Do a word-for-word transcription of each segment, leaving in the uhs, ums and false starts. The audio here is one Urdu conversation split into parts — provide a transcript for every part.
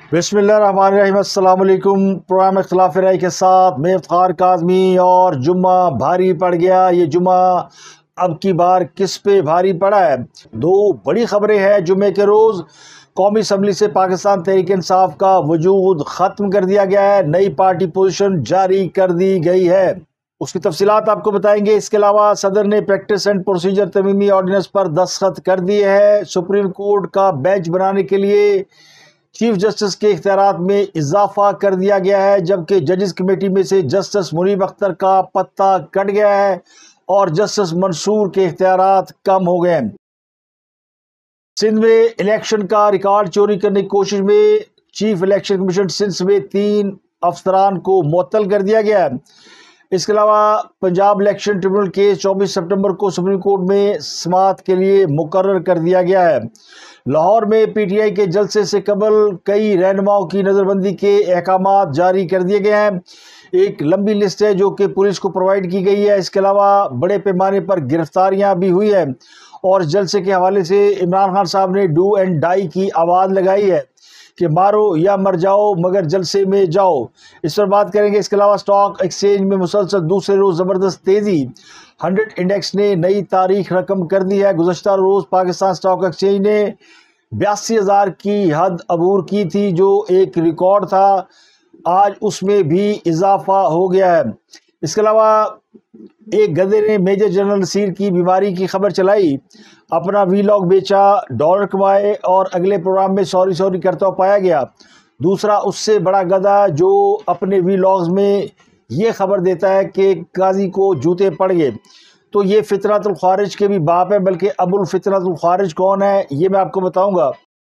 बिस्मिल्लाहिर्रहमानिर्रहीम। अस्सलाम वालेकुम। प्रोग्राम इख्तिलाफ राय के साथ मैं इफ्तिखार काज़मी। और जुम्मा भारी पड़ गया। ये जुम्मा अब की बार किस पे भारी पड़ा है? दो बड़ी खबरें हैं। जुम्मे के रोज़ कौमी असम्बली से पाकिस्तान तहरीक इंसाफ का वजूद ख़त्म कर दिया गया है। नई पार्टी पोजीशन जारी कर दी गई है। उसकी तफसीलात आपको बताएंगे। इसके अलावा सदर ने प्रैक्टिस एंड प्रोसीजर तरमीमी ऑर्डिनेंस पर दस्तखत कर दिए हैं। सुप्रीम कोर्ट का बेंच बनाने के लिए चीफ जस्टिस के इख्तियारात में इजाफा कर दिया गया है, जबकि जजेस कमेटी में से जस्टिस मुनीब अख्तर का पत्ता कट गया है और जस्टिस मंसूर के इख्तियारात कम हो गए हैं। सिंध में इलेक्शन का रिकॉर्ड चोरी करने की कोशिश में चीफ इलेक्शन कमीशन सिंध समेत तीन अफसरान को मुअत्तल कर दिया गया है। इसके अलावा पंजाब इलेक्शन ट्रिब्यूनल केस चौबीस सितंबर को सुप्रीम कोर्ट में समाअत के लिए मुकर्रर कर दिया गया है। लाहौर में पी टी आई के जलसे से कबल कई रहनुमाओं की नज़रबंदी के अहकामात जारी कर दिए गए हैं। एक लंबी लिस्ट है जो कि पुलिस को प्रोवाइड की गई है। इसके अलावा बड़े पैमाने पर गिरफ्तारियां भी हुई है और जलसे के हवाले से इमरान खान साहब ने डू एंड डाई की आवाज़ लगाई है कि मारो या मर जाओ मगर जलसे में जाओ। इस पर बात करेंगे। इसके अलावा स्टॉक एक्सचेंज में मुसलसल दूसरे रोज़ ज़बरदस्त तेज़ी। हंड्रेड इंडेक्स ने नई तारीख रकम कर दी है। गुज़श्ता रोज़ पाकिस्तान स्टॉक एक्सचेंज ने बयासी हज़ार की हद अबूर की थी, जो एक रिकॉर्ड था। आज उसमें भी इजाफा हो गया है। इसके अलावा एक गधे ने मेजर जनरल नसीर की बीमारी की खबर चलाई, अपना वीलॉग बेचा, डॉलर कमाए और अगले प्रोग्राम में सॉरी सॉरी करता हुआ पाया गया। दूसरा उससे बड़ा गधा जो अपने वीलॉग्स में ये खबर देता है कि काजी को जूते पड़ गए। तो ये फितरतुल खारिज के भी बाप है, बल्कि अबुल फितरतुल खारिज कौन है ये मैं आपको बताऊंगा।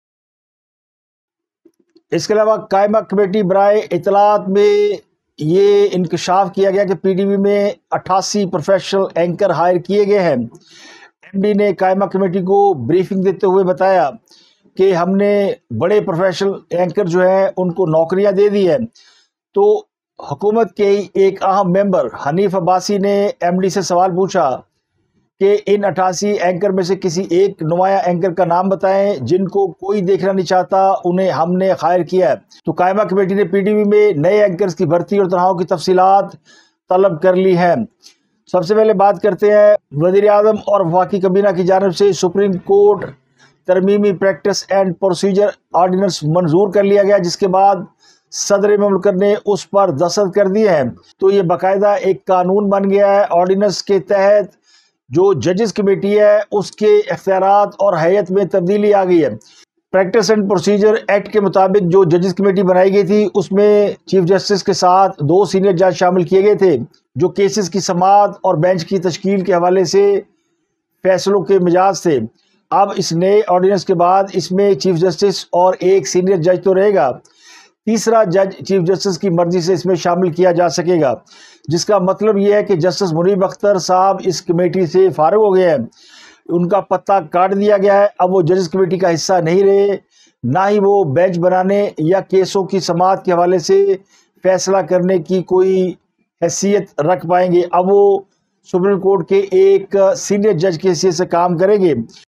इसके अलावा कायमा कमेटी बराए इतलात में ये इंकशाफ किया गया कि पी टी वी में अट्ठासी प्रोफेशनल एंकर हायर किए गए हैं। एम डी ने कायमा कमेटी को ब्रीफिंग देते हुए बताया कि हमने बड़े प्रोफेशनल एंकर जो हैं उनको नौकरियां दे दी है। तो हुकूमत के एक अहम मेंबर हनीफ अब्बासी ने एम डी से सवाल पूछा कि इन अट्ठासी एंकर में से किसी एक नुमाया एंकर का नाम बताएं जिनको कोई देखना नहीं चाहता, उन्हें हमने हायर किया है। तो कायमा कमेटी ने पी टी वी में नए एंकर्स की भर्ती और तनख्वाहों की तफसीलात तलब कर ली हैं। सबसे पहले बात करते हैं वज़ीर आज़म और वफाकी काबीना की जानिब से सुप्रीम कोर्ट तरमीमी प्रैक्टिस एंड प्रोसीजर ऑर्डिनेंस मंजूर कर लिया गया, जिसके बाद सदर मुल्क ने उस पर दस्तखत कर दिए हैं। तो ये बाकायदा एक कानून बन गया है। ऑर्डिनेंस के तहत जो जजेस कमेटी है उसके इख्तियारात और हैयत में तब्दीली आ गई है। प्रैक्टिस एंड प्रोसीजर एक्ट के मुताबिक जो जजेस कमेटी बनाई गई थी उसमें चीफ जस्टिस के साथ दो सीनियर जज शामिल किए गए थे, जो केसेस की समाअत और बेंच की तश्कील के हवाले से फैसलों के मिजाज थे। अब इस नए ऑर्डिनेंस के बाद इसमें चीफ जस्टिस और एक सीनियर जज तो रहेगा, तीसरा जज चीफ जस्टिस की मर्जी से इसमें शामिल किया जा सकेगा, जिसका मतलब यह है कि जस्टिस मुनीब अख्तर साहब इस कमेटी से फारिग हो गए हैं। उनका पत्ता काट दिया गया है। अब वो जजेस कमेटी का हिस्सा नहीं रहे, ना ही वो बेंच बनाने या केसों की समाअत के हवाले से फैसला करने की कोई हैसियत रख पाएंगे। अब वो सुप्रीम कोर्ट के एक सीनियर जज की हैसियत से काम करेंगे।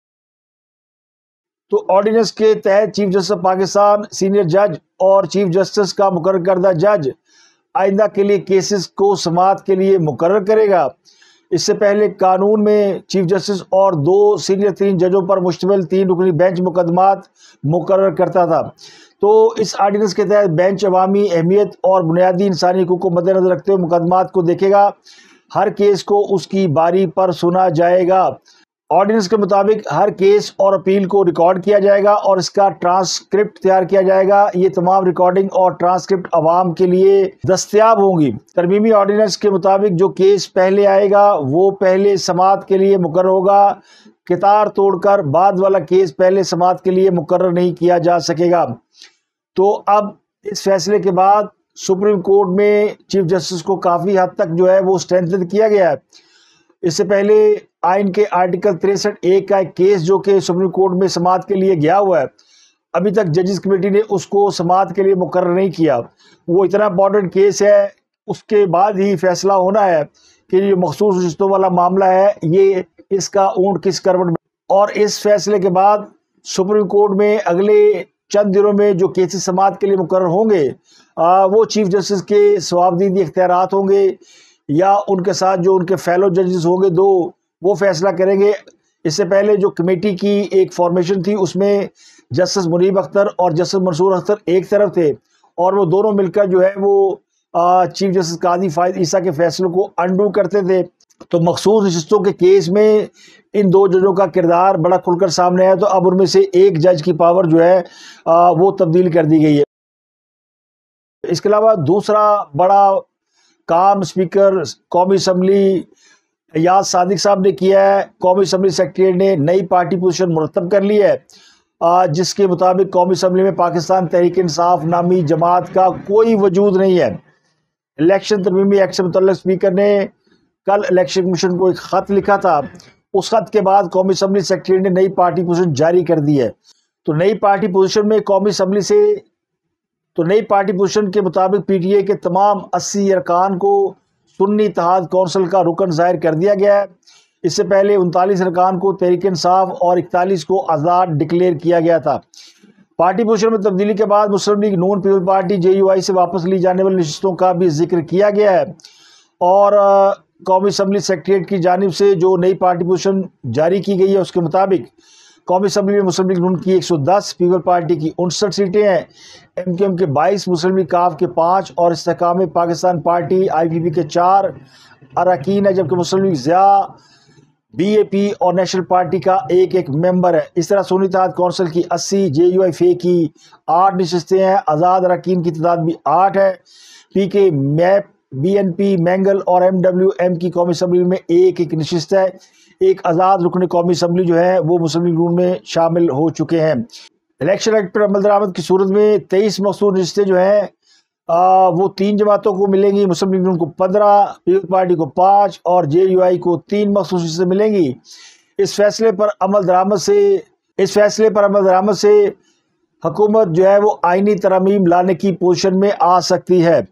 तो ऑर्डिनेंस के तहत चीफ जस्टिस पाकिस्तान, सीनियर जज और चीफ जस्टिस का मुकर्रर करदा जज आइंदा के लिए केसेस को समाअत के लिए मुकर्रर करेगा। इससे पहले कानून में चीफ जस्टिस और दो सीनियर तीन जजों पर मुश्तमिल तीन रुकनी बेंच मुकदमात मुकर्रर करता था। तो इस ऑर्डिनेंस के तहत बेंच अवामी अहमियत और बुनियादी इंसानी हुकूक को मद्देनजर रखते हुए मुकदमात को देखेगा। हर केस को उसकी बारी पर सुना जाएगा। ऑर्डिनेंस के मुताबिक हर केस और अपील को रिकॉर्ड किया जाएगा और इसका ट्रांसक्रिप्ट तैयार किया जाएगा। ये तमाम रिकॉर्डिंग और ट्रांसक्रिप्ट अवाम के लिए दस्तयाब होंगी। तरमीमी ऑर्डिनेंस के मुताबिक जो केस पहले आएगा वो पहले समाअत के लिए मुकर्रर होगा। कतार तोड़कर बाद वाला केस पहले समाअत के लिए मुकर्रर नहीं किया जा सकेगा। तो अब इस फैसले के बाद सुप्रीम कोर्ट में चीफ जस्टिस को काफ़ी हद तक जो है वो स्ट्रेंथन किया गया है। इससे पहले आइन के आर्टिकल तिरसठ ए का एक केस जो कि सुप्रीम कोर्ट में समाअत के लिए गया हुआ है, अभी तक जजेस कमेटी ने उसको समाअत के लिए मुकर्रर नहीं किया। वो इतना इंपॉर्टेंट केस है, उसके बाद ही फैसला होना है कि ये मखसूस रिश्तों वाला मामला है, ये इसका ऊंट किस करवट में। और इस फैसले के बाद सुप्रीम कोर्ट में अगले چند دنوں میں جو کیسز سماعت کے لیے مقرر ہوں گے وہ چیف جسٹس کے ثوابدیدی اختیارات ہوں گے یا ان کے ساتھ جو ان کے فیلو ججز ہوں گے دو وہ فیصلہ کریں گے۔ اس سے پہلے جو کمیٹی کی ایک فارمیشن تھی اس میں جسٹس منیب اختر اور جسٹس منصور اختر ایک طرف تھے اور وہ دونوں مل کر جو ہے وہ چیف جسٹس قاضی فائز عیسیٰ کے فیصلوں کو انڈو کرتے تھے۔ تو مخصوص نشستوں کے کیس میں ان دو ججوں کا کردار بڑا کھل کر سامنے ہے، تو اب ان میں سے ایک جج کی پاور جو ہے وہ تبدیل کر دی گئی ہے۔ اس کے علاوہ دوسرا بڑا کام اسپیکر قومی اسمبلی ایاز صادق صاحب نے کیا ہے۔ قومی اسمبلی سیکریٹریٹ نے نئی پارٹی پوزیشن مرتب کر لی ہے جس کے مطابق قومی اسمبلی میں پاکستان تحریک انصاف نامی جماعت کا کوئی وجود نہیں ہے۔ الیکشن ترمیمی ایکٹ سے متعلق اسپیکر نے کل الیکشن کمیشن کو ایک خط لکھا تھا، اس خط کے بعد قومی اسمبلی سیکریٹری نے نئی پارٹی پوزیشن جاری کر دی ہے۔ تو نئی پارٹی پوزیشن میں قومی اسمبلی سے تو نئی پارٹی پوزیشن کے مطابق پی ٹی اے کے تمام اسی ارکان کو سنی اتحاد کونسل کا رکن ظاہر کر دیا گیا ہے۔ اس سے پہلے انتالیس ارکان کو تحریک انصاف اور اکتالیس کو آزاد ڈکلیئر کیا گیا تھا۔ پارٹی پوزیشن میں تبدیلی کے بعد مسلم لیگ نون People Party J U I سے واپس لی جانے والی نشستوں کا بھی ذکر کیا گیا ہے، اور قومی اسمبلی سیکریٹریٹ کی جانب سے جو نئی پارٹی پوزیشن جاری کی گئی ہے اس کے مطابق قومی اسمبلی میں مسلم لیگ نون کی ایک سو دس، پیپل پارٹی کی انسٹھ سیٹیں ہیں، ایم کیو ایم کے بائیس، مسلم لیگ کاف کے پانچ اور استحکام پاکستان پارٹی آئی پی پی کے چار اراکین ہے، جبکہ Muslim League Zia, B A P اور نیشنل پارٹی کا ایک ایک ممبر ہے۔ اس طرح سنی اتحاد کونسل کی اسی، جے یو آئی فے کی آٹھ نشستیں ہیں، آزاد اراکین کی تعداد بھی آٹھ ہے، P K MAP, B N P, Mengal اور ایم ڈبلیو ایم کی قومی اسمبلی میں ایک ایک نشست ہے۔ ایک آزاد رکن قومی اسمبلی جو ہے وہ مسلم لیگ نون میں شامل ہو چکے ہیں۔ الیکشن ایکٹ پر عمل درآمد کی صورت میں تیئیس مخصوص نشستیں جو ہیں آ, وہ تین جماعتوں کو ملیں گی، مسلم لیگ نون کو پندرہ، پیپل پارٹی کو پانچ اور جے یو آئی کو تین مخصوص نشستیں ملیں گی۔ اس فیصلے پر عمل درآمد سے اس فیصلے پر عمل درآمد سے حکومت جو ہے وہ آئینی ترامیم لانے کی پوزیشن میں آ سکتی ہے۔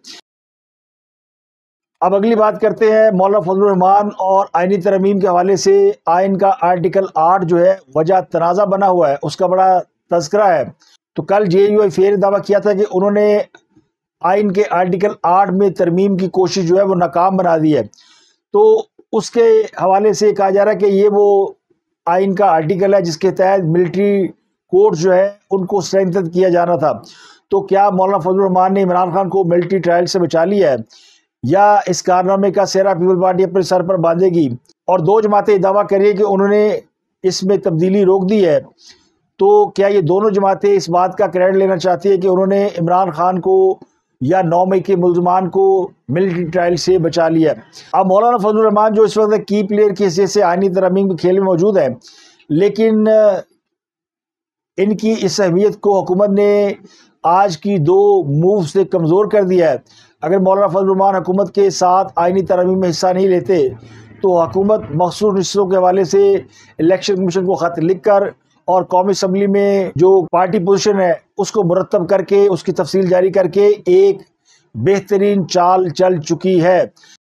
اب اگلی بات کرتے ہیں مولانا فضل الرحمان اور آئینی ترامیم کے حوالے سے آئین کا آرٹیکل آٹھ جو ہے وجہ تنازع بنا ہوا ہے، اس کا بڑا تذکرہ ہے۔ تو کل جے یو آئی فے نے دعویٰ کیا تھا کہ انہوں نے آئین کے آرٹیکل آٹھ میں ترمیم کی کوشش جو ہے وہ ناکام بنا دی ہے۔ تو اس کے حوالے سے کہا جا رہا ہے کہ یہ وہ آئین کا آرٹیکل ہے جس کے تحت ملٹری کورٹ جو ہے ان کو اسٹرینتھن کیا جانا تھا۔ تو کیا مولانا فضل الرحمان نے عمران خان کو ملٹری ٹرائل سے بچا لیا ہے یا اس کارنامے کا سہرا پیپل پارٹی اپنے سر پر باندھے گی؟ اور دو جماعتیں دعویٰ کر رہی ہیں کہ انہوں نے اس میں تبدیلی روک دی ہے۔ تو کیا یہ دونوں جماعتیں اس بات کا کریڈٹ لینا چاہتی ہے کہ انہوں نے عمران خان کو یا نو مئی کے ملزمان کو ملٹری ٹرائل سے بچا لیا؟ اب مولانا فضل الرحمان جو اس وقت کی پلیئر کی حیثیت سے آئینی ترامیم کے کھیل میں موجود ہے، لیکن ان کی اس اہمیت کو حکومت نے آج کی دو موو سے کمزور کر دیا ہے۔ اگر مولانا فضل الرحمان حکومت کے ساتھ آئینی ترامیم میں حصہ نہیں لیتے تو حکومت مخصوص نشستوں کے حوالے سے الیکشن کمیشن کو خط لکھ کر اور قومی اسمبلی میں جو پارٹی پوزیشن ہے اس کو مرتب کر کے اس کی تفصیل جاری کر کے ایک بہترین چال چل چکی ہے۔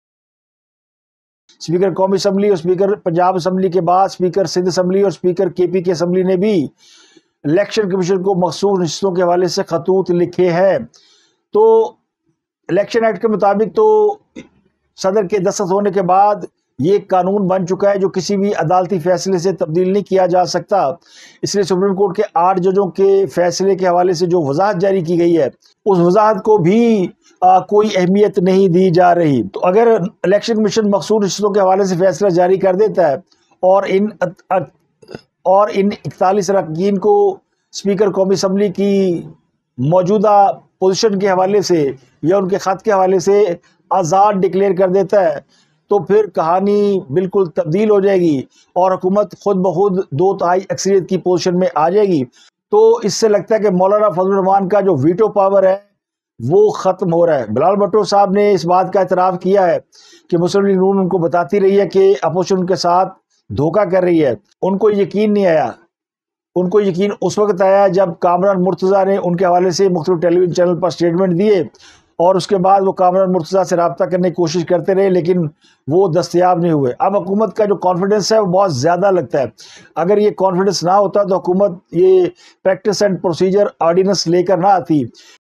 اسپیکر قومی اسمبلی اور اسپیکر پنجاب اسمبلی کے بعد اسپیکر سندھ اسمبلی اور اسپیکر کے پی کے اسمبلی نے بھی الیکشن کمیشن کو مخصوص نشستوں کے حوالے سے خطوط لکھے ہیں۔ تو الیکشن ایکٹ کے مطابق تو صدر کے دستخط ہونے کے بعد یہ قانون بن چکا ہے جو کسی بھی عدالتی فیصلے سے تبدیل نہیں کیا جا سکتا۔ اس لیے سپریم کورٹ کے آٹھ ججوں کے فیصلے کے حوالے سے جو وضاحت جاری کی گئی ہے اس وضاحت کو بھی آ, کوئی اہمیت نہیں دی جا رہی۔ تو اگر الیکشن کمیشن مخصوص نشستوں کے حوالے سے فیصلہ جاری کر دیتا ہے اور ان اور ان اکتالیس اراکین کو اسپیکر قومی اسمبلی کی موجودہ پوزیشن کے حوالے سے یا ان کے خط کے حوالے سے آزاد ڈکلیئر کر دیتا ہے تو پھر کہانی بالکل تبدیل ہو جائے گی اور حکومت خود بخود دو تہائی اکثریت کی پوزیشن میں آ جائے گی۔ تو اس سے لگتا ہے کہ مولانا فضل الرحمان کا جو ویٹو پاور ہے وہ ختم ہو رہا ہے۔ بلال بھٹو صاحب نے اس بات کا اعتراف کیا ہے کہ مسلم لیگ نون ان کو بتاتی رہی ہے کہ اپوزیشن کے ساتھ دھوکہ کر رہی ہے۔ ان کو یقین نہیں آیا، ان کو یقین اس وقت آیا جب کامران مرتضیٰ نے ان کے حوالے سے مختلف ٹیلی ویژن چینل پر سٹیٹمنٹ دیے اور اس کے بعد وہ کامران مرتضیٰ سے رابطہ کرنے کی کوشش کرتے رہے لیکن وہ دستیاب نہیں ہوئے۔ اب حکومت کا جو کانفیڈنس ہے وہ بہت زیادہ لگتا ہے۔ اگر یہ کانفیڈنس نہ ہوتا تو حکومت یہ پریکٹس اینڈ پروسیجر آرڈیننس لے کر نہ آتی،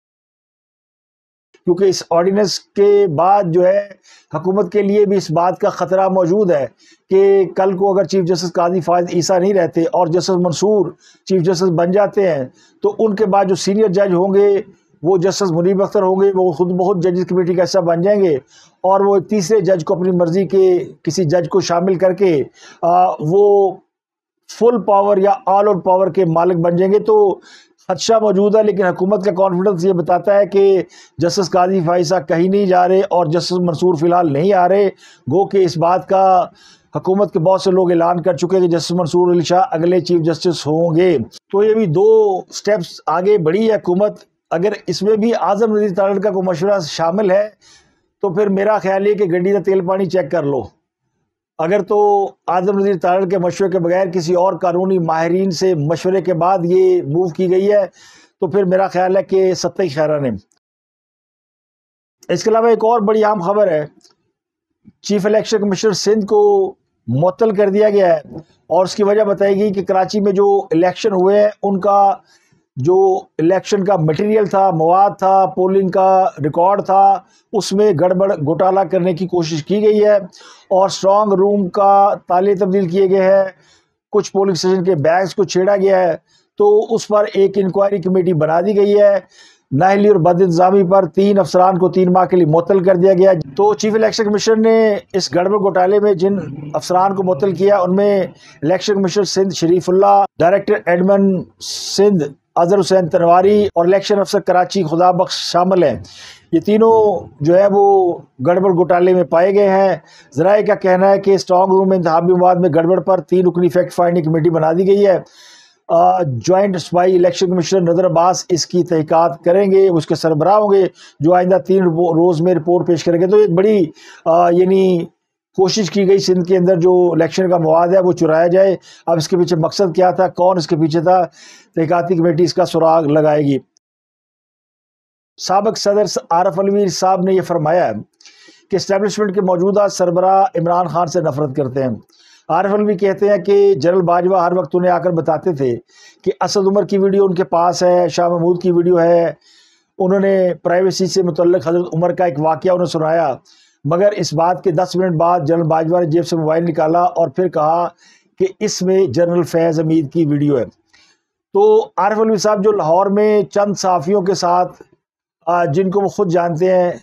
کیونکہ اس آرڈیننس کے بعد جو ہے حکومت کے لیے بھی اس بات کا خطرہ موجود ہے کہ کل کو اگر چیف جسٹس قاضی فائز عیسیٰ نہیں رہتے اور جسٹس منصور چیف جسٹس بن جاتے ہیں تو ان کے بعد جو سینئر جج ہوں گے وہ جسٹس منیب اختر ہوں گے، وہ خود بخود ججز کمیٹی کا حصہ بن جائیں گے اور وہ تیسرے جج کو اپنی مرضی کے کسی جج کو شامل کر کے آ, وہ فل پاور یا آل آؤٹ پاور کے مالک بن جائیں گے۔ تو خدشہ موجود ہے، لیکن حکومت کا کانفیڈنس یہ بتاتا ہے کہ جسٹس قاضی فائز صاحب کہیں نہیں جا رہے اور جسٹس منصور فی الحال نہیں آ رہے، گو کہ اس بات کا حکومت کے بہت سے لوگ اعلان کر چکے کہ جسٹس منصور علی شاہ اگلے چیف جسٹس ہوں گے۔ تو یہ بھی دو سٹیپس آگے بڑھی ہے حکومت۔ اگر اس میں بھی اعظم نذیر تارڑ کا کوئی مشورہ شامل ہے تو پھر میرا خیال ہے کہ گڈی کا تیل پانی چیک کر لو۔ اگر تو اعظم نذیر تارڑ کے مشورے کے بغیر کسی اور قانونی ماہرین سے مشورے کے بعد یہ موو کی گئی ہے تو پھر میرا خیال ہے کہ ستہ خیرہ نے۔ اس کے علاوہ ایک اور بڑی اہم خبر ہے، چیف الیکشن کمشنر سندھ کو معطل کر دیا گیا ہے اور اس کی وجہ بتائی گئی کہ کراچی میں جو الیکشن ہوئے ہیں ان کا جو الیکشن کا مٹیریل تھا، مواد تھا، پولنگ کا ریکارڈ تھا، اس میں گڑبڑ گھوٹالہ کرنے کی کوشش کی گئی ہے اور اسٹرانگ روم کا تالے تبدیل کیے گئے ہیں، کچھ پولنگ اسٹیشن کے بیگز کو چھیڑا گیا ہے۔ تو اس پر ایک انکوائری کمیٹی بنا دی گئی ہے۔ نااہلی اور بد انتظامی پر تین افسران کو تین ماہ کے لیے معطل کر دیا گیا۔ تو چیف الیکشن کمیشن نے اس گڑبڑ گھوٹالے میں جن افسران کو معطل کیا ان میں election commissioner Sindh Sharif Ullah, director admin Sindh Azhar Hussain Tanwari اور الیکشن افسر کراچی خدا بخش شامل ہیں۔ یہ تینوں جو ہے وہ گڑبڑ گھوٹالے میں پائے گئے ہیں۔ ذرائع کا کہنا ہے کہ اسٹرانگ روم میں انتخابی مواد میں گڑبڑ پر تین رکنی فیکٹ فائنڈنگ کمیٹی بنا دی گئی ہے۔ جوائنٹ اسپائی الیکشن کمشنر نذر عباس اس کی تحقیقات کریں گے، اس کے سربراہ ہوں گے جو آئندہ تین روز میں رپورٹ پیش کریں گے۔ تو ایک بڑی یعنی کوشش کی گئی سندھ کے اندر جو الیکشن کا مواد ہے وہ چرایا جائے۔ اب اس کے پیچھے مقصد کیا تھا، کون اس کے پیچھے تھا، تحقیقاتی کمیٹی اس کا سراغ لگائے گی۔ سابق صدر عارف علوی صاحب نے یہ فرمایا ہے کہ اسٹیبلشمنٹ کے موجودہ سربراہ عمران خان سے نفرت کرتے ہیں۔ عارف علوی کہتے ہیں کہ جنرل باجوہ ہر وقت انہیں آ کر بتاتے تھے کہ اسد عمر کی ویڈیو ان کے پاس ہے، شاہ محمود کی ویڈیو ہے، انہوں نے پرائیویسی سے متعلق حضرت عمر کا ایک واقعہ انہیں سنایا، مگر اس بات کے دس منٹ بعد جنرل باجوہ نے جیب سے موبائل نکالا اور پھر کہا کہ اس میں جنرل فیض حمید کی ویڈیو ہے۔ تو عارف علوی صاحب جو لاہور میں چند صحافیوں کے ساتھ جن کو وہ خود جانتے ہیں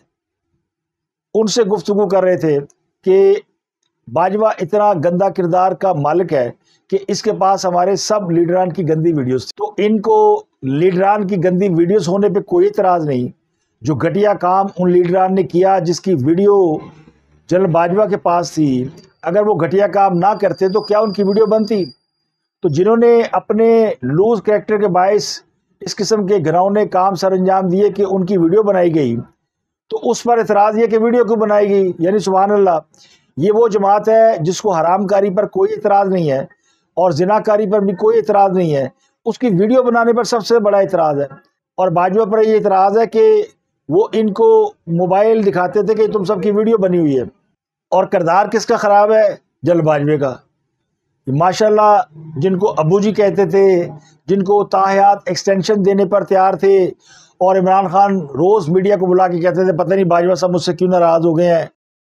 ان سے گفتگو کر رہے تھے کہ باجوہ اتنا گندا کردار کا مالک ہے کہ اس کے پاس ہمارے سب لیڈران کی گندی ویڈیوز تھی۔ تو ان کو لیڈران کی گندی ویڈیوز ہونے پہ کوئی اعتراض نہیں، جو گھٹیا کام ان لیڈران نے کیا جس کی ویڈیو جنرل باجوہ کے پاس تھی، اگر وہ گھٹیا کام نہ کرتے تو کیا ان کی ویڈیو بنتی؟ تو جنہوں نے اپنے لوز کریکٹر کے باعث اس قسم کے گھناؤنے کام سر انجام دیے کہ ان کی ویڈیو بنائی گئی، تو اس پر اعتراض یہ کہ ویڈیو کیوں بنائی گئی؟ یعنی سبحان اللہ، یہ وہ جماعت ہے جس کو حرام کاری پر کوئی اعتراض نہیں ہے اور زنا کاری پر بھی کوئی اعتراض نہیں ہے، اس کی ویڈیو بنانے پر سب سے بڑا اعتراض ہے۔ اور باجوہ پر یہ اعتراض ہے کہ وہ ان کو موبائل دکھاتے تھے کہ تم سب کی ویڈیو بنی ہوئی ہے۔ اور کردار کس کا خراب ہے؟ جنرل باجوہ کا۔ ماشاءاللہ جن کو ابو جی کہتے تھے، جن کو تاحیات ایکسٹینشن دینے پر تیار تھے، اور عمران خان روز میڈیا کو بلا کے کہتے تھے پتہ نہیں باجوہ صاحب مجھ سے کیوں ناراض ہو گئے ہیں،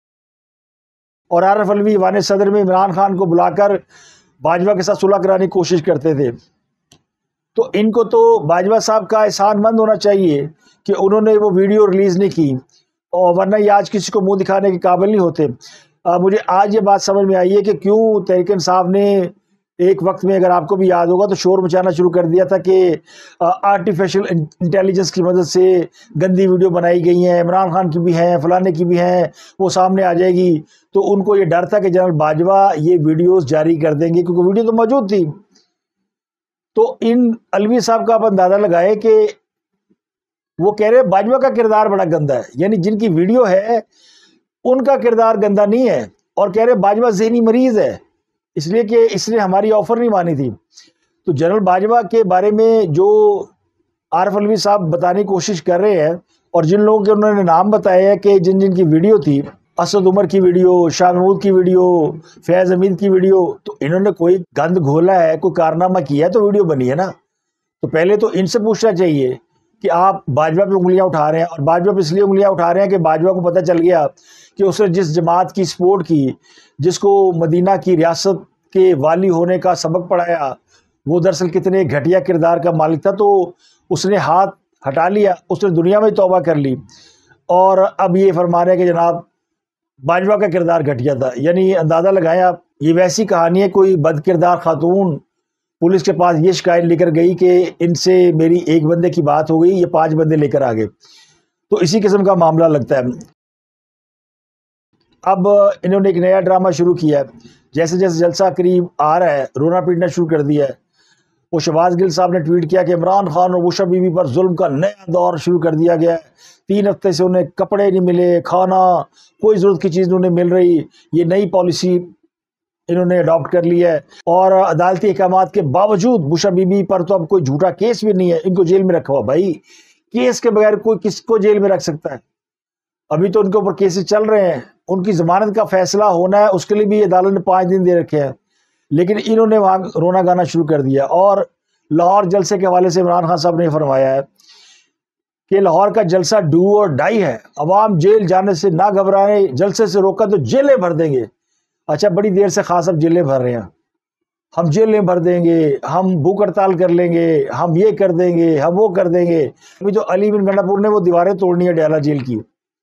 اور عارف علوی ایوان صدر میں عمران خان کو بلا کر باجوہ کے ساتھ صلح کرانے کی کوشش کرتے تھے۔ تو ان کو تو باجوہ صاحب کا احسان مند ہونا چاہیے کہ انہوں نے وہ ویڈیو ریلیز نہیں کی، اور ورنہ یہ آج کسی کو منہ دکھانے کے قابل نہیں ہوتے۔ مجھے آج یہ بات سمجھ میں آئی ہے کہ کیوں تحریک انصاف نے ایک وقت میں، اگر آپ کو بھی یاد ہوگا، تو شور مچانا شروع کر دیا تھا کہ آرٹیفیشل انٹیلیجنس کی مدد سے گندی ویڈیو بنائی گئی ہیں، عمران خان کی بھی ہیں، فلانے کی بھی ہیں، وہ سامنے آ جائے گی۔ تو ان کو یہ ڈر تھا کہ جنرل باجوہ یہ ویڈیوز جاری کر دیں گے، کیونکہ ویڈیو تو موجود تھی۔ تو ان علوی صاحب کا آپ اندازہ لگائے کہ وہ کہہ رہے باجوہ کا کردار بڑا گندا ہے، یعنی جن کی ویڈیو ہے ان کا کردار گندا نہیں ہے، اور کہہ رہے باجوہ ذہنی مریض ہے اس لیے کہ اس نے ہماری آفر نہیں مانی تھی۔ تو جنرل باجوہ کے بارے میں جو عارف علوی صاحب بتانے کی کوشش کر رہے ہیں اور جن لوگوں کے انہوں نے نام بتایا ہے کہ جن جن کی ویڈیو تھی، اسد عمر کی ویڈیو، شاہ محمود کی ویڈیو، فیض حمید کی ویڈیو، تو انہوں نے کوئی گند گھولا ہے، کوئی کارنامہ کیا ہے تو ویڈیو بنی ہے نا. تو پہلے تو ان سے پوچھنا چاہیے کہ آپ باجوہ پہ انگلیاں اٹھا رہے ہیں، اور باجوہ پہ اس لیے انگلیاں اٹھا رہے ہیں کہ باجوہ کو پتہ چل گیا کہ اس نے جس جماعت کی سپورٹ کی، جس کو مدینہ کی ریاست کے والی ہونے کا سبق پڑھایا، وہ دراصل کتنے گھٹیا کردار کا مالک تھا، تو اس نے ہاتھ ہٹا لیا، اس نے دنیا میں توبہ کر لی، اور اب یہ فرما رہے ہیں کہ جناب باجوہ کا کردار گھٹیا تھا. یعنی اندازہ لگائیں آپ، یہ ویسی کہانی ہے کوئی بد کردار خاتون پولیس کے پاس یہ شکایت لے کر گئی کہ ان سے میری ایک بندے کی بات ہو گئی، یہ پانچ بندے لے کر آ گئے. تو اسی قسم کا معاملہ لگتا ہے. اب انہوں نے ایک نیا ڈرامہ شروع کیا ہے، جیسے جیسے جلسہ قریب آ رہا ہے رونا پیٹنا شروع کر دیا ہے. وہ شہباز گل صاحب نے ٹویٹ کیا کہ عمران خان اور بشرا بی بی پر ظلم کا نیا دور شروع کر دیا گیا ہے. تین ہفتے سے انہیں کپڑے نہیں ملے، کھانا، کوئی ضرورت کی چیز انہیں مل رہی. یہ نئی پالیسی انہوں نے اڈاپٹ کر لی ہے، اور عدالتی احکامات کے باوجود بشرا بی بی پر تو اب کوئی جھوٹا کیس بھی نہیں ہے، ان کو جیل میں رکھا ہوا. بھائی کیس کے بغیر کوئی کس کو جیل میں رکھ سکتا ہے؟ ابھی تو ان کے اوپر کیسز چل رہے ہیں، ان کی ضمانت کا فیصلہ ہونا ہے، اس کے لیے بھی عدالت نے پانچ دن دے رکھے ہیں. لیکن انہوں نے وہاں رونا گانا شروع کر دیا. اور لاہور جلسے کے حوالے سے عمران خان صاحب نے فرمایا ہے کہ لاہور کا جلسہ ڈو اور ڈائی ہے، عوام جیل جانے سے نہ گھبرائیں، جلسے سے روکا تو جیلیں بھر دیں گے. اچھا بڑی دیر سے خاص اب جیلیں بھر رہے ہیں، ہم جیلیں بھر دیں گے، ہم بھوک ہڑتال کر لیں گے، ہم یہ کر دیں گے، ہم وہ کر دیں گے. ابھی تو علی بن گنڈا پور نے وہ دیواریں توڑنی ہے ڈیالہ جیل کی.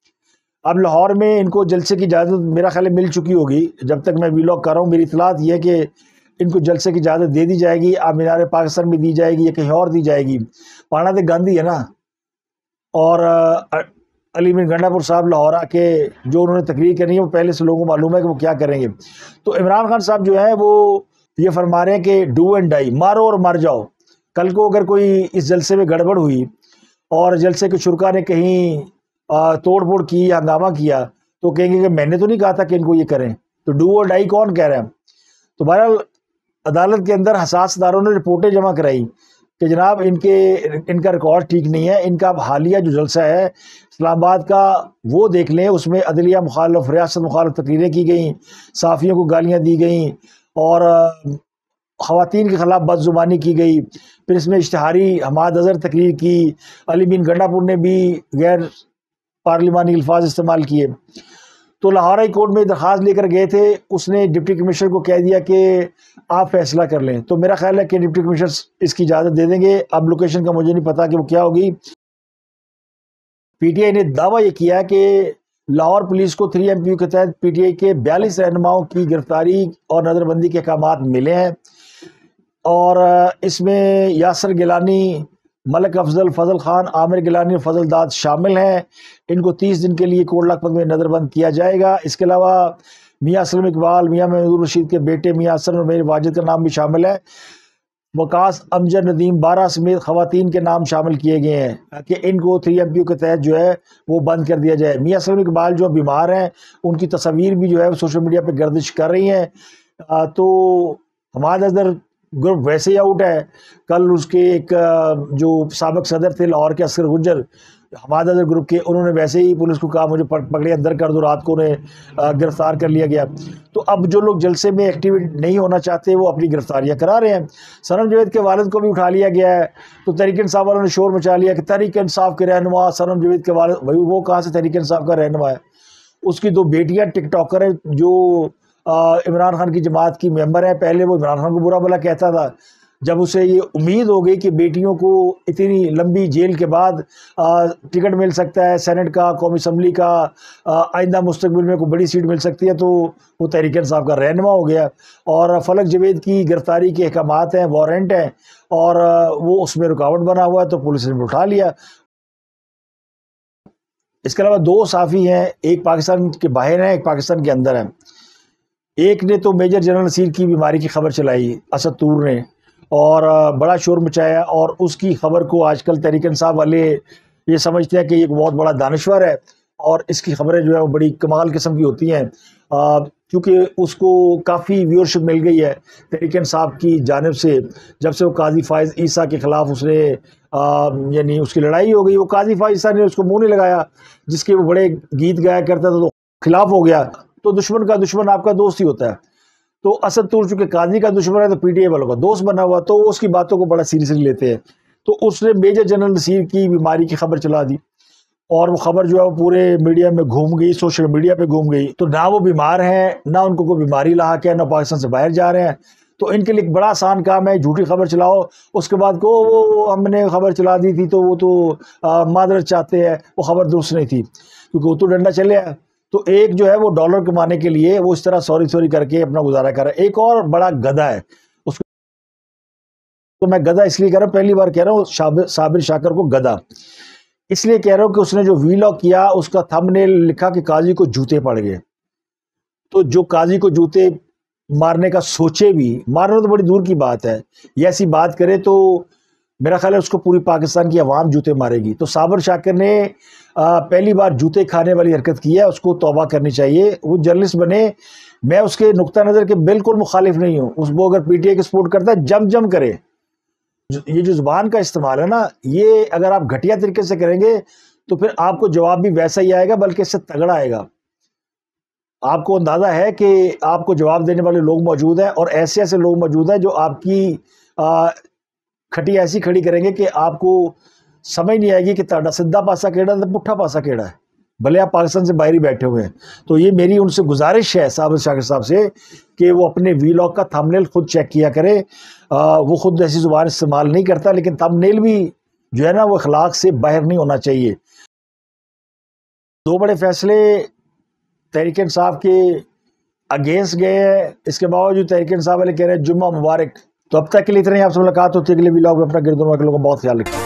اب لاہور میں ان کو جلسے کی اجازت میرا خیال ہے مل چکی ہوگی. جب تک میں ویلاگ کر رہا ہوں میری اطلاعات یہ ہے کہ ان کو جلسے کی اجازت دے دی جائے گی. اب مینار پاکستان میں دی جائے گی یا کہیں اور دی جائے گی. پانا تو گاندھی ہے نا. اور علی بن گنڈا پور صاحب لاہور آ کے جو انہوں نے تقریر کرنی ہے وہ پہلے سے لوگوں کو معلوم ہے کہ وہ کیا کریں گے. تو عمران خان صاحب جو ہے وہ یہ فرما رہے ہیں کہ ڈو اینڈ ڈائی، مارو اور مر جاؤ. کل کو اگر کوئی اس جلسے میں گڑبڑ ہوئی اور جلسے کے شرکا نے کہیں توڑ پھوڑ کی، ہنگامہ کیا، تو کہیں گے کہ میں نے تو نہیں کہا تھا کہ ان کو یہ کریں. تو ڈو اور ڈائی کون کہہ رہا ہے؟ تو بہرحال عدالت کے اندر حساس اداروں نے رپورٹیں جمع کرائی کہ جناب ان کے ان کا ریکارڈ ٹھیک نہیں ہے. ان کا حالیہ جو جلسہ ہے اسلام آباد کا وہ دیکھ لیں، اس میں عدلیہ مخالف، ریاست مخالف تقریریں کی گئیں، صحافیوں کو گالیاں دی گئیں، اور خواتین کے خلاف بد زبانی کی گئی. پھر اس میں اشتہاری حماد اظہر تقریر کی، علی بن گنڈا پور نے بھی غیر پارلیمانی الفاظ استعمال کیے. تو لاہور ہائی کورٹ میں درخواست لے کر گئے تھے، اس نے ڈپٹی کمشنر کو کہہ دیا کہ آپ فیصلہ کر لیں. تو میرا خیال ہے کہ ڈپٹی کمشنر اس کی اجازت دے دیں گے. اب لوکیشن کا مجھے نہیں پتا کہ وہ کیا ہوگی. پی ٹی آئی نے دعویٰ یہ کیا کہ لاہور پولیس کو تھری ایم پی یو کے تحت پی ٹی آئی کے بیالیس رہنماؤں کی گرفتاری اور نظر بندی کے احکامات ملے ہیں، اور اس میں یاسر گیلانی، ملک افضل، فضل خان، عامر گیلانی اور فضل داد شامل ہیں. ان کو تیس دن کے لیے کوٹ لکھپت میں نظر بند کیا جائے گا. اس کے علاوہ میاں اسلم اقبال، میاں محمود رشید کے بیٹے میاں حسن اور میر واجد کا نام بھی شامل ہے. وقاص امجد ندیم بارہ سمیت خواتین کے نام شامل کیے گئے ہیں کہ ان کو تھری ایم پی یو کے تحت جو ہے وہ بند کر دیا جائے. میاں اسلم اقبال جو بیمار ہیں، ان کی تصاویر بھی جو ہے وہ سوشل میڈیا پہ گردش کر رہی ہیں. تو حماد اظہر گروپ ویسے ہی آؤٹ ہے. کل اس کے ایک جو سابق صدر تھے لاہور کے اصغر گجر، حماد اظہر گروپ کے، انہوں نے ویسے ہی پولیس کو کہا مجھے پکڑے اندر کر دو، رات کو انہیں گرفتار کر لیا گیا. تو اب جو لوگ جلسے میں ایکٹیویٹ نہیں ہونا چاہتے وہ اپنی گرفتاریاں کرا رہے ہیں. سنم جاوید کے والد کو بھی اٹھا لیا گیا ہے. تو تحریک انصاف والوں نے شور مچا لیا کہ تحریک انصاف کے رہنما سنم جاوید کے والد، بھائی وہ کہاں سے تحریک انصاف کا رہنما ہے؟ اس کی دو بیٹیاں ٹک ٹاکر ہیں جو عمران خان کی جماعت کی ممبر ہیں. پہلے وہ عمران خان کو برا بھلا کہتا تھا، جب اسے یہ امید ہو گئی کہ بیٹیوں کو اتنی لمبی جیل کے بعد ٹکٹ مل سکتا ہے سینٹ کا، قومی اسمبلی کا، آئندہ مستقبل میں کوئی بڑی سیٹ مل سکتی ہے، تو وہ تحریک انصاف کا رہنما ہو گیا. اور فلک جاوید کی گرفتاری کے احکامات ہیں، وارنٹ ہیں، اور وہ اس میں رکاوٹ بنا ہوا ہے، تو پولیس نے اٹھا لیا. اس کے علاوہ دو صحافی ہیں، ایک پاکستان کے باہر ہیں، ایک پاکستان کے اندر ہیں. ایک نے تو میجر جنرل نصیر کی بیماری کی خبر چلائی اسد طور نے، اور بڑا شور مچایا، اور اس کی خبر کو آج کل تحریک انصاف والے یہ سمجھتے ہیں کہ یہ بہت بڑا دانشور ہے، اور اس کی خبریں جو ہے وہ بڑی کمال قسم کی ہوتی ہیں. کیونکہ اس کو کافی ویورشپ مل گئی ہے تحریک انصاف کی جانب سے جب سے وہ قاضی فائز عیسیٰ کے خلاف اس نے یعنی اس کی لڑائی ہو گئی. وہ قاضی فائز عیسیٰ نے اس کو منہ نہیں لگایا جس کے وہ بڑے گیت گایا کرتا تھا تو خلاف ہو گیا. تو دشمن کا دشمن آپ کا دوست ہی ہوتا ہے. تو اسد طور چونکہ قاضی کا دشمن ہے تو پی ٹی آئی والوں کا دوست بنا ہوا, تو وہ اس کی باتوں کو بڑا سیریسلی لیتے ہیں. تو اس نے میجر جنرل نصیر کی بیماری کی خبر چلا دی اور وہ خبر جو ہے وہ پورے میڈیا میں گھوم گئی, سوشل میڈیا پہ گھوم گئی. تو نہ وہ بیمار ہیں, نہ ان کو کوئی بیماری لاحق ہے, نہ پاکستان سے باہر جا رہے ہیں. تو ان کے لیے بڑا آسان کام ہے, جھوٹی خبر چلاؤ, اس کے بعد کو وہ ہم نے خبر چلا دی تھی تو وہ تو معذرت چاہتے ہیں, وہ خبر درست نہیں تھی کیونکہ وہ تو ڈنڈا چلے ہے. تو ایک جو ہے وہ ڈالر کمانے کے لیے وہ اس طرح سوری سوری کر کے اپنا گزارا کر رہا ہے. ایک اور بڑا گدھا ہے اس کو, تو میں گدھا اس لیے کہہ رہا ہوں, پہلی بار کہہ رہا ہوں صابر شاکر کو گدھا اس لیے کہہ رہا ہوں کہ اس نے جو وی لاگ کیا اس کا تھم نے لکھا کہ قاضی کو جوتے پڑ گئے. تو جو قاضی کو جوتے مارنے کا سوچے بھی, مارنا تو بڑی دور کی بات ہے, یہ ایسی بات کرے تو میرا خیال ہے اس کو پوری پاکستان کی عوام جوتے مارے گی. تو صابر شاکر نے پہلی بار جوتے کھانے والی حرکت کی ہے, اس کو توبہ کرنی چاہیے. وہ جرنلسٹ بنے, میں اس کے نقطہ نظر کے بالکل مخالف نہیں ہوں. اس کو اگر پی ٹی آئی کے سپورٹ کرتا ہے جم جم کرے. یہ جو زبان کا استعمال ہے نا, یہ اگر آپ گھٹیا طریقے سے کریں گے تو پھر آپ کو جواب بھی ویسا ہی آئے گا بلکہ اس سے تگڑا آئے گا. آپ کو اندازہ ہے کہ آپ کو جواب دینے والے لوگ موجود ہیں اور ایسے ایسے لوگ موجود ہیں جو آپ کی کھٹی ایسی کھڑی کریں گے کہ آپ کو سمجھ نہیں آئے گی کہ تاڑا سدھا پاسا کیڑا ہے پٹھا پاسا کیڑا ہے, بھلے آپ پاکستان سے باہر ہی بیٹھے ہوئے ہیں. تو یہ میری ان سے گزارش ہے صابر شاکر صاحب سے کہ وہ اپنے وی لاگ کا تھم نیل خود چیک کیا کرے. وہ خود ایسی زبان استعمال نہیں کرتا, لیکن تھم نیل بھی جو ہے نا وہ اخلاق سے باہر نہیں ہونا چاہیے. دو بڑے فیصلے تحریک انصاف کے اگینسٹ گئے ہیں, اس کے باوجود تحریک انصاف والے کہہ رہے ہیں جمعہ مبارک. تو اب تک کے لیے اتنا ہی, آپ سے ملاقات ہوتی ہے اگلے وی لاگ میں. اپنا گرد و نواح کے لوگوں کا بہت خیال رکھیں.